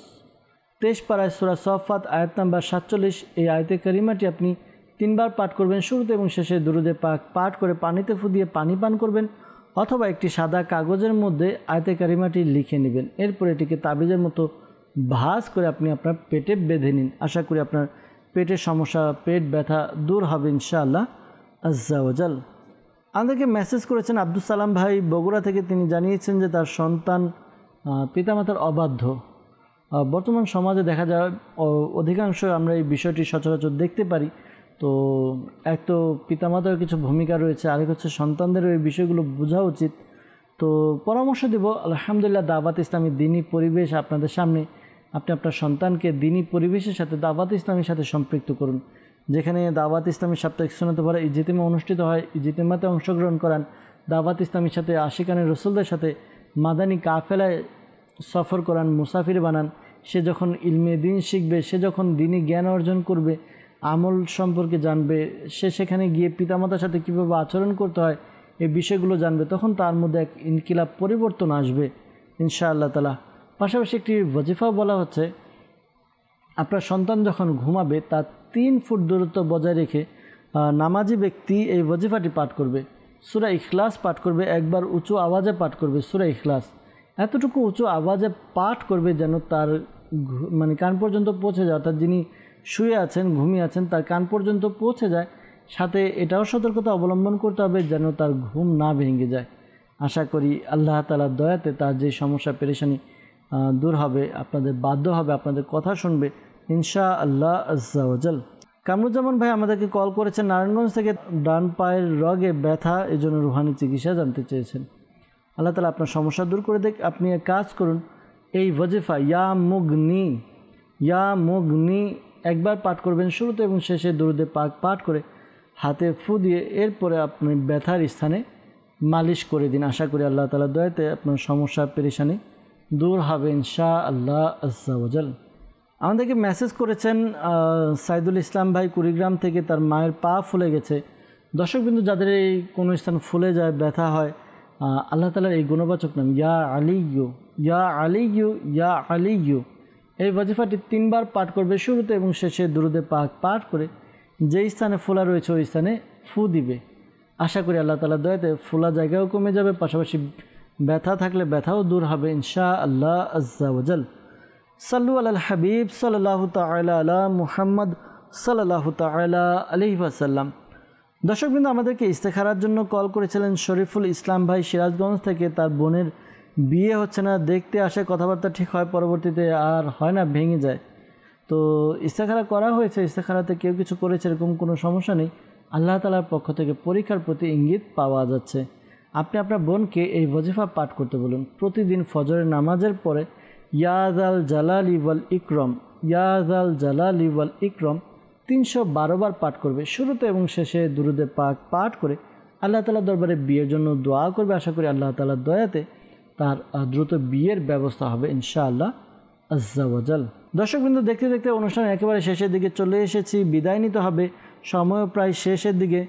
Speaker 2: 23 পারায় সূরা সফাত আয়াত নাম্বার 47 এই আয়াতে কারিমাটি আপনি 3 বার পাঠ করবেন। শুরুতে এবং শেষে দুরূদে পাক পাঠ করে পানিতে ফু দিয়ে পানি পান করবেন, অথবা একটি সাদা কাগজের মধ্যে আয়াতে কারিমাটি লিখে নেবেন। এরপর এটিকে তাবিজের মতো ভাঁজ করে আপনি আপনার পেটে বেঁধে নিন। আশা করি আপনার পেটের সমস্যা, পেট ব্যথা দূর হবে ইনশাআল্লাহ আজ্জা ওয়া জাল। আমাদেরকে মেসেজ করেছেন আব্দুল সালাম ভাই বগুড়া থেকে। তিনি জানিয়েছেন যে তার সন্তান পিতামাতার অবাধ্য। বর্তমান সমাজে দেখা যায় অধিকাংশ আমরা এই বিষয়টি সচরাচর দেখতে পারি। তো এক তো পিতামাতার কিছু ভূমিকা রয়েছে, আরেক হচ্ছে সন্তানদেরও এই বিষয়গুলো বোঝা উচিত। তো পরামর্শ দেব, আলহামদুলিল্লাহ দাওয়াত ইসলামী দ্বীনি পরিবেশ আপনাদের সামনে। আপনি আপনার সন্তানকে দ্বীনি পরিবেশের সাথে দাওয়াত ইসলামীর সাথে সম্পৃক্ত করুন। যেখানে দাওয়াত ইসলামীর সাপ্তাহিক সুন্নাত ভরা ইজতিমা অনুষ্ঠিত হয়, ইজতিমাতে অংশগ্রহণ করান। দাওয়াত ইসলামীর সাথে আশিকানে রসুলদের সাথে মাদানী কাফেলায় সফর করান, মুসাফির বানান। সে যখন ইলমে দিন শিখবে, সে যখন দিনী জ্ঞান অর্জন করবে, আমল সম্পর্কে জানবে, সে সেখানে গিয়ে পিতামাতার সাথে কীভাবে আচরণ করতে হয় এই বিষয়গুলো জানবে, তখন তার মধ্যে এক ইনকিলাব পরিবর্তন আসবে ইনশাআল্লাহ তাআলা। পাশাপাশি একটি ওয়াজিফাও বলা হচ্ছে, আপনার সন্তান যখন ঘুমাবে তার 3 ফুট দূরত্ব বজায় রেখে নামাজি ব্যক্তি এই ওয়াজিফাটি পাঠ করবে। সূরা ইখলাস পাঠ করবে, একবার উঁচু আওয়াজে পাঠ করবে সূরা ইখলাস। এতটুকু উঁচু আওয়াজে পাঠ করবে যেন তার কান পর্যন্ত পৌঁছে যায়, অর্থাৎ যিনি শুয়ে আছেন, ঘুমিয়ে আছেন, তার কান পর্যন্ত পৌঁছে যায়। সাথে এটাও সতর্কতা অবলম্বন করতে হবে যেন তার ঘুম না ভেঙে যায়। আশা করি আল্লাহ তাআলার দয়াতে তার যে সমস্যা পেরেশানি দূর হবে, আপনাদের বাধ্য হবে, আপনাদের কথা শুনবে ইনশাআল্লাহ আজ্জা ওয়া জাল। কামরুজ্জামান ভাই আমাদেরকে কল করেছেন নারায়ণগঞ্জ থেকে। ডান পায়ের রগে ব্যথা, এই জন্য রুহানি চিকিৎসা জানতে চেয়েছেন। আল্লাহ তাআলা আপনার সমস্যা দূর করে দেখ। আপনি এক কাজ করুন, এই ওয়াজিফা ইয়া মুগনি একবার পাঠ করবেন। শুরুতে এবং শেষে দুরূদে পাক পাঠ করে হাতে ফু দিয়ে এরপরে আপনি ব্যথার স্থানে মালিশ করে দিন। আশা করি আল্লাহ তাআলার দয়াতে আপনার সমস্যা পেরেশানি দূর হবে ইনশাআল্লাহ আজ্জা ওয়া জাল। আমাদেরকে মেসেজ করেছেন সাইদুল ইসলাম ভাই কুড়িগ্রাম থেকে। তার মায়ের পা ফুলে গেছে। দর্শকবিন্দু, যাদের এই কোনো স্থান ফুলে যায়, ব্যথা হয়, আল্লাহ তাআলার এই গুণবাচক নাম ইয়া আলিয়্যু ইয়া আলিয়্যু ইয়া আলিয়্যু এই ওয়াজিফাটি 3 বার পাঠ করবে। শুরুতে এবং শেষে দুরূদে পাক পাঠ করে যেই স্থানে ফোলা রয়েছে ওই স্থানে ফু দিবে। আশা করি আল্লাহ তাআলার দয়াতে ফোলা জায়গাও কমে যাবে, পাশাপাশি ব্যথা থাকলে ব্যথাও দূর হবে ইনশাআল্লাহ আজ্জা ওয়া জাল। সাল্লু আলাল হাবিব সাল্লাল্লাহু তাআলা আলা মুহাম্মদ সাল্লাল্লাহু তাআলা আলাইহি ওয়াসাল্লাম। দর্শকবৃন্দ, আমাদেরকে ইস্তেখারার জন্য কল করেছিলেন শরীফুল ইসলাম ভাই সিরাজগঞ্জ থেকে। তার বোনের বিয়ে হচ্ছে না, দেখতে আসে, কথাবার্তা ঠিক হয়, পরবর্তীতে আর হয় না, ভেঙে যায়। তো ইস্তেখারা করা হয়েছে, ইস্তেখারাতে কেউ কিছু করেছে এরকম কোনো সমস্যা নেই। আল্লাহ তাআলার পক্ষ থেকে পরীক্ষার প্রতি ইঙ্গিত পাওয়া যাচ্ছে। আপনি আপনার বোনকে এই ওয়াজিফা পাঠ করতে বলুন প্রতিদিন ফজরের নামাজের পরে। ইয়া যাল জালালি ওয়াল ইকরাম, ইয়া যাল জালালি ওয়াল ইকরাম 312 বার পাঠ করবে। শুরুতে এবং শেষে দুরূদে পাক পাঠ করে আল্লাহ তাআলার দরবারে বিয়ের জন্য দোয়া করবে। আশা করি আল্লাহ তাআলার দয়াতে তার দ্রুত বিয়ের ব্যবস্থা হবে ইনশাআল্লাহ আজ্জা ওয়া জাল। দর্শকবৃন্দ, দেখতে দেখতে অনুষ্ঠান একেবারে শেষের দিকে চলে এসেছি, বিদায় নিতে হবে, সময় প্রায় শেষের দিকে।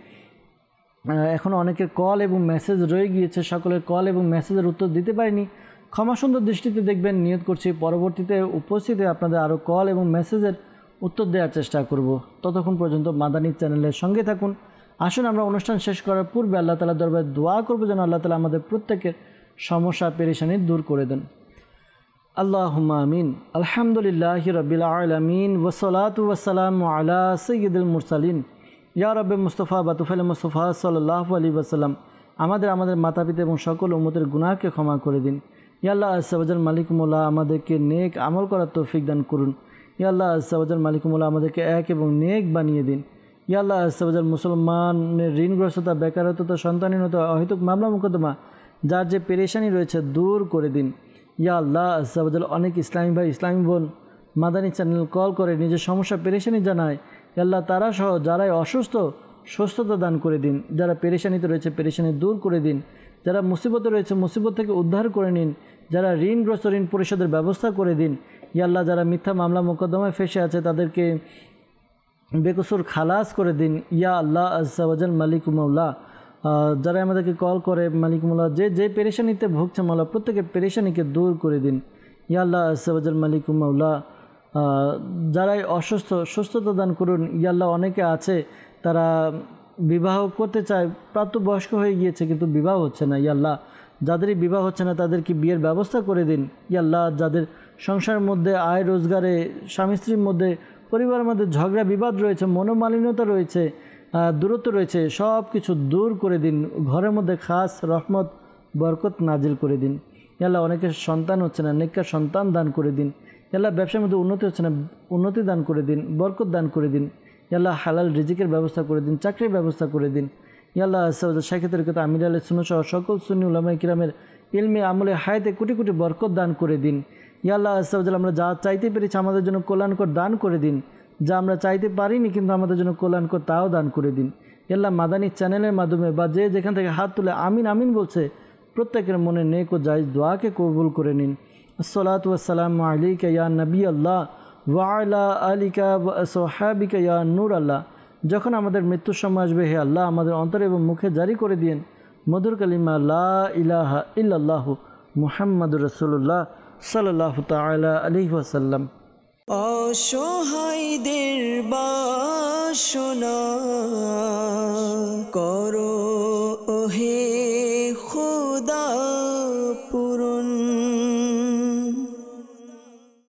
Speaker 2: এখনও অনেকের কল এবং মেসেজ রয়ে গিয়েছে, সকলের কল এবং মেসেজের উত্তর দিতে পারিনি, ক্ষমা সুন্দর দৃষ্টিতে দেখবেন। নিয়ত করছি পরবর্তীতে উপস্থিতে আপনাদের আরও কল এবং মেসেজের উত্তর দেওয়ার চেষ্টা করব। ততক্ষণ পর্যন্ত মাদানী চ্যানেলের সঙ্গে থাকুন। আসুন আমরা অনুষ্ঠান শেষ করার পূর্বে আল্লাহ তাআলার দরবারে দোয়া করব যেন আল্লাহ তাআলা আমাদের প্রত্যেকের সমস্যা পেরেশানি দূর করে দেন। আল্লাহুম্মা আমিন। আলহামদুলিল্লাহি রাব্বিল আলামিন ওয়াসসালাতু ওয়াসসালামু আলা সাইয়্যিদিল মুরসালিন ইয়া রাব্বে মুস্তাফা বাতুফাইল মুস্তাফা সাল্লাল্লাহু আলাইহি ওয়াসাল্লাম। আমাদের মাতা পিতা এবং সকল উম্মতের গুনাহকে ক্ষমা করে দিন। ইয়া আল্লাহ আজ্জা ওয়া জাল, মালিক মওলা আমাদেরকে নেক আমল করার তৌফিক দান করুন। ইয়া আল্লাহ আজ্জা ওয়া জাল মালিকুমুল্লাহ আমাদেরকে এক এবং নেক বানিয়ে দিন। ইয়া আল্লাহ আজ্জা ওয়া জাল মুসলমানের ঋণগ্রস্ততা, বেকারত্বতা, সন্তানহীনতা, অহেতুক মামলা মোকদ্দমা, যার যে পেরেশানি রয়েছে দূর করে দিন। ইয়া আল্লাহ আজ্জা ওয়া জাল অনেক ইসলামী ভাই, ইসলামী বোন মাদানী চ্যানেল কল করে নিজের সমস্যা পেরেশানি জানায়। ইয়া আল্লাহ তারা সহ যারাই অসুস্থ সুস্থতা দান করে দিন, যারা পেরেশানিতে রয়েছে পেরেশানি দূর করে দিন, যারা মুসিবতে রয়েছে মুসিবত থেকে উদ্ধার করে নিন, যারা ঋণগ্রস্ত ঋণ পরিশোধের ব্যবস্থা করে দিন। ইয়া আল্লাহ যারা মিথ্যা মামলা মোকদ্দমায় ফেসে আছে তাদেরকে বেকসুর খালাস করে দিন। ইয়া আল্লাহ আজ্জা ওয়া জাল মালিকুমুল্লাহ যারা আমাদেরকে কল করে মালিকুমুল্লাহ যে পেরেশানিতে ভুগছে মাওলা প্রত্যেকের পেরেশানিকে দূর করে দিন। ইয়া আল্লাহ আজ্জা ওয়া জাল মালিকুমুল্লাহ যারাই অসুস্থ সুস্থতা দান করুন। ইয়া আল্লাহ অনেকে আছে তারা বিবাহ করতে চায়, প্রাপ্তবয়স্ক হয়ে গিয়েছে কিন্তু বিবাহ হচ্ছে না। ইয়া আল্লাহ যাদেরই বিবাহ হচ্ছে না তাদেরকে বিয়ের ব্যবস্থা করে দিন। ইয়া আল্লাহ যাদের সংসারের মধ্যে আয় রোজগারে স্বামী স্ত্রীর মধ্যে পরিবারের মধ্যে ঝগড়া বিবাদ রয়েছে, মনোমালিন্যতা রয়েছে, দূরত্ব রয়েছে, সব কিছু দূর করে দিন। ঘরের মধ্যে খাস রহমত বরকত নাজিল করে দিন। ইয়া আল্লাহ অনেকের সন্তান হচ্ছে না, নেককার সন্তান দান করে দিন। ইয়া আল্লাহ ব্যবসার মধ্যে উন্নতি হচ্ছে না, উন্নতি দান করে দিন, বরকত দান করে দিন। ইয়া আল্লাহ হালাল রিজিকের ব্যবস্থা করে দিন, চাকরির ব্যবস্থা করে দিন। ইয়া আল্লাহ শাইখ তরিকত আমির আলী সুন্নাহ সহ সকল সুন্নি উলামায়ে কিরামের ইলমে আমলে হায়াতে কোটি কোটি বরকত দান করে দিন। ইয়া আল্লাহ আমরা যা চাইতে পেরেছি আমাদের জন্য কল্যাণকর দান করে দিন, যা আমরা চাইতে পারিনি কিন্তু আমাদের জন্য কল্যাণকর তাও দান করে দিন। ইয়া আল্লাহ মাদানী চ্যানেলের মাধ্যমে বা যে যেখান থেকে হাত তুলে আমিন আমিন বলছে প্রত্যেকের মনে নেক ও জায়েজ দোয়াকে কবুল করে নিন। আসসালাতু ওয়াসসালামু আলাইকা ইয়া নবী আল্লাহ ওয়া আলা আলিকা ওয়া আসহাবিকা ইয়া নূর আল্লাহ। যখন আমাদের মৃত্যুর সময় আসবে হে আল্লাহ আমাদের অন্তরে এবং মুখে জারি করে দিন মধুর কালিমা লা ইলাহা ইল্লাল্লাহু মুহাম্মাদুর রাসূলুল্লাহ সাল্লাল্লাহু তাআলা আলাইহি ওয়াসাল্লাম।
Speaker 1: অসহায়দের বাসনা করো